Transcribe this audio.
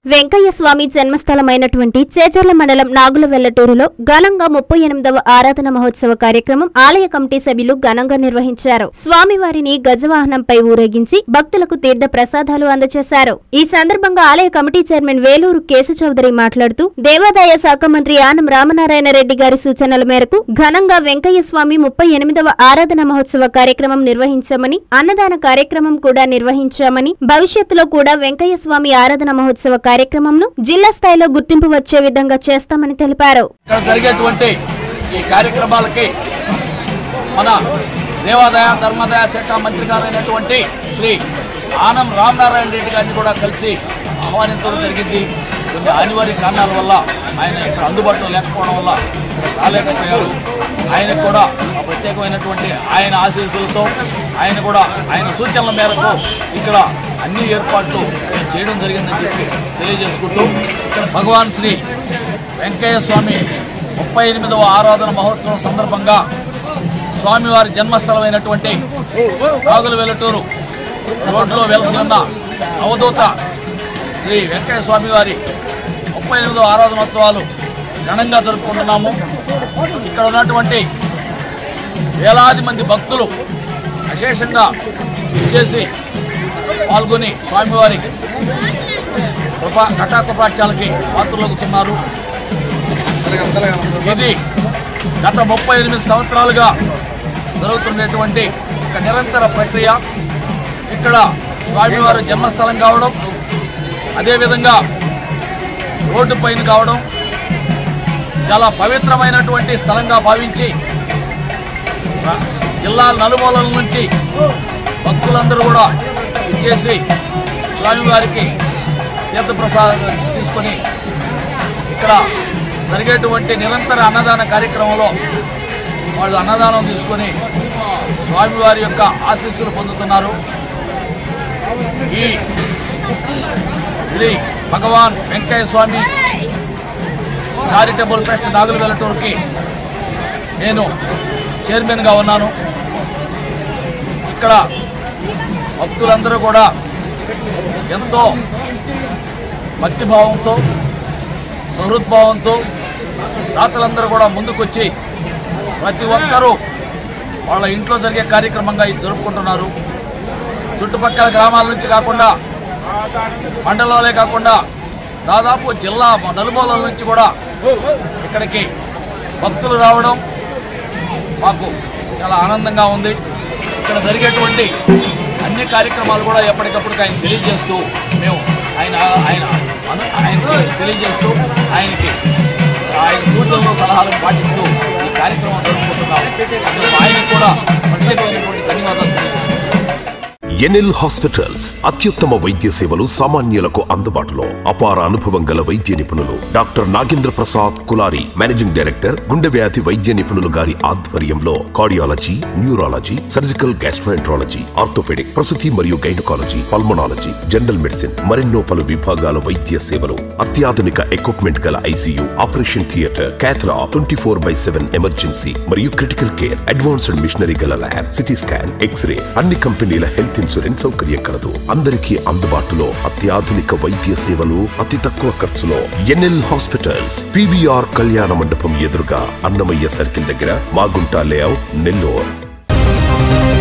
వెంకయ్య స్వామి జన్మస్థలమైనటువంటి చేజర్ల మండలం నాగులవెల్లటూరులో ఘనంగా 38వ ఆరాధన మహోత్సవ కార్యక్రమం ఆలయ కమిటీ సభ్యులు ఘనంగా నిర్వహించారు. స్వామివారిని గజవాహనంపై ఊరేగించి భక్తులకు తీర్థ ప్రసాదాలు అందజేశారు. ఈ సందర్భంగా ఆలయ కమిటీ చైర్మన్ వేలూరు కేశు చౌదరి మాట్లాడుతూ దేవాదాయ శాఖ మంత్రి ఆనం రామనారాయణ రెడ్డి గారి సూచనల మేరకు ఘనంగా వెంకయ్య స్వామి 38వ ఆరాధన మహోత్సవ కార్యక్రమం నిర్వహించామని, అన్నదాన కార్యక్రమం కూడా నిర్వహించామని, భవిష్యత్తులో కూడా వెంకయ్య స్వామి ఆరాధన మహోత్సవ కార్యక్రమంను జిల్లా స్థాయిలో గుర్తింపు వచ్చే విధంగా చేస్తామని తెలిపారు. జరిగేటువంటి ఈ కార్యక్రమాలకి మన దేవాదాయ ధర్మాదాయ శాఖ మంత్రి గారైనటువంటి శ్రీ ఆనం రామనారాయణ రెడ్డి గారిని కూడా కలిసి ఆహ్వానించడం జరిగింది. కొన్ని అనివార్య కారణాల వల్ల ఆయన ఇక్కడ అందుబాటులో లేకపోవడం వల్ల రాలేకపోయారు. ఆయనకు కూడా ప్రత్యేకమైనటువంటి ఆయన ఆశీస్సులతో ఆయన సూచనల మేరకు ఇక్కడ అన్ని ఏర్పాట్లు చేయడం జరిగిందని చెప్పి తెలియజేసుకుంటూ భగవాన్ శ్రీ వెంకయ్య స్వామి 38వ ఆరాధన మహోత్సవం సందర్భంగా స్వామివారి జన్మస్థలమైనటువంటి నాగులవెల్లటూరు రోడ్లో వెలసి ఉన్న అవధూత శ్రీ వెంకయ్య స్వామి వారి 38వ ఆరాధనోత్సవాలు ఘనంగా జరుపుకుంటున్నాము. ఇక్కడ ఉన్నటువంటి వేలాది మంది భక్తులు విశేషంగా చేసి పాల్గొని స్వామివారి కటాకపాఠ్యాలకి పాత్రలవుతున్నారు. ఇది గత 38 సంవత్సరాలుగా జరుగుతున్నటువంటి ఒక నిరంతర ప్రక్రియ. ఇక్కడ స్వామివారి జన్మస్థలం కావడం, అదేవిధంగా రోడ్డు పైన కావడం చాలా పవిత్రమైనటువంటి స్థలంగా భావించి జిల్లా నలుమూలల నుంచి భక్తులందరూ కూడా ఇచ్చేసి స్వామివారికి తీర్థప్రసాదం తీసుకొని ఇక్కడ జరిగేటువంటి నిరంతర అన్నదాన కార్యక్రమంలో వాళ్ళు అన్నదానం తీసుకొని స్వామివారి యొక్క ఆశీస్సులు పొందుతున్నారు. ఈ శ్రీ భగవాన్ వెంకయ్య స్వామి చారిటబుల్ ట్రస్ట్ నాగులవెల్లటూరుకి నేను చైర్మన్గా ఉన్నాను. ఇక్కడ భక్తులందరూ కూడా ఎంతో భక్తిభావంతో, సహృద్భావంతో దాతలందరూ కూడా ముందుకొచ్చి ప్రతి ఒక్కరూ వాళ్ళ ఇంట్లో జరిగే కార్యక్రమంగా ఇది జరుపుకుంటున్నారు. చుట్టుపక్కల గ్రామాల నుంచి కాకుండా, మండలాలే కాకుండా దాదాపు జిల్లా నలుమూలల నుంచి కూడా ఇక్కడికి భక్తులు రావడం మాకు చాలా ఆనందంగా ఉంది. ఇక్కడ జరిగేటువంటి అన్ని కార్యక్రమాలు కూడా ఎప్పటికప్పుడు ఆయన తెలియజేస్తూ మేము ఆయన తెలియజేస్తూ ఆయనకి ఆయన సూచనలు సలహాలను పాటిస్తూ ఈ కార్యక్రమం జరుపుకుంటున్నాం. ఆయనకు కూడా ప్రత్యేకమైనటువంటి ధన్యవాదాలు తెలియజేస్తున్నాం. ఎన్ఎల్ హాస్పిటల్స్ అత్యుత్తమ వైద్య సేవలు సామాన్యులకు అందుబాటులో. అపార అనుభవం గల వైద్య నిపుణులు doctor Nagendra Prasad Kulari, managing director, గుండె వ్యాధి వైద్య నిపుణులు గారి ఆధ్వర్యంలో cardiology, neurology, surgical gastroenterology, orthopedic, ప్రసూతి మరియు గైనకాలజీ, పల్మనాలజీ, జనరల్ మెడిసిన్ మరెన్నో పలు విభాగాల వైద్య సేవలు. అత్యాధునిక ఎక్విప్మెంట్ గల ICU, operation theatre, cath lab, 24/7 emergency మరియు క్రిటికల్ కేర్, అడ్వాన్స్డ్ మిషనరీ గల ల్యాబ్, సిటీ స్కాన్, ఎక్స్రే, అన్ని కంపెనీల హెల్త్ ఇన్సూరెన్స్ సౌకర్యం కలదు. అందరికీ అందుబాటులో అత్యాధునిక వైద్య సేవలు అతి తక్కువ ఖర్చులో. ఎన్ఎల్ హాస్పిటల్స్, పివిఆర్ కళ్యాణ మండపం ఎదురుగా, అన్నమయ్య సర్కిల్ దగ్గర, మాగుంట లేఅవుట్, నెల్లూరు.